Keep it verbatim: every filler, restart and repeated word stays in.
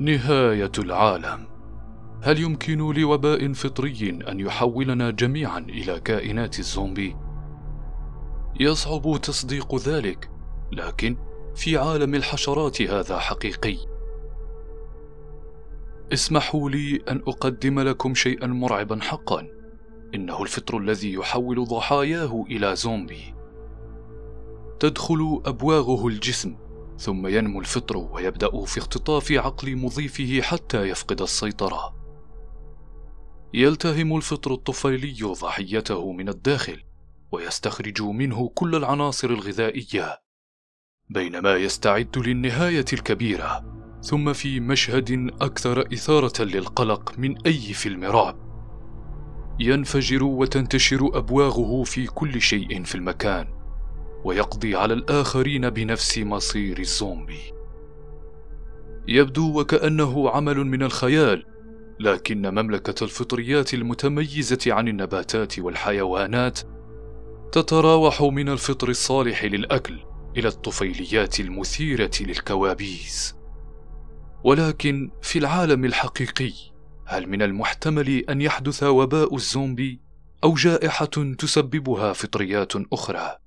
نهاية العالم. هل يمكن لوباء فطري أن يحولنا جميعا إلى كائنات الزومبي؟ يصعب تصديق ذلك، لكن في عالم الحشرات هذا حقيقي. اسمحوا لي أن أقدم لكم شيئا مرعبا حقا. إنه الفطر الذي يحول ضحاياه إلى زومبي. تدخل أبواغه الجسم، ثم ينمو الفطر ويبدأ في اختطاف عقل مضيفه حتى يفقد السيطرة. يلتهم الفطر الطفيلي ضحيته من الداخل ويستخرج منه كل العناصر الغذائية، بينما يستعد للنهاية الكبيرة. ثم في مشهد أكثر إثارة للقلق من أي فيلم رعب، ينفجر وتنتشر أبواغه في كل شيء في المكان، ويقضي على الآخرين بنفس مصير الزومبي. يبدو وكأنه عمل من الخيال، لكن مملكة الفطريات المتميزة عن النباتات والحيوانات تتراوح من الفطر الصالح للأكل إلى الطفيليات المثيرة للكوابيس. ولكن في العالم الحقيقي، هل من المحتمل أن يحدث وباء الزومبي أو جائحة تسببها فطريات أخرى؟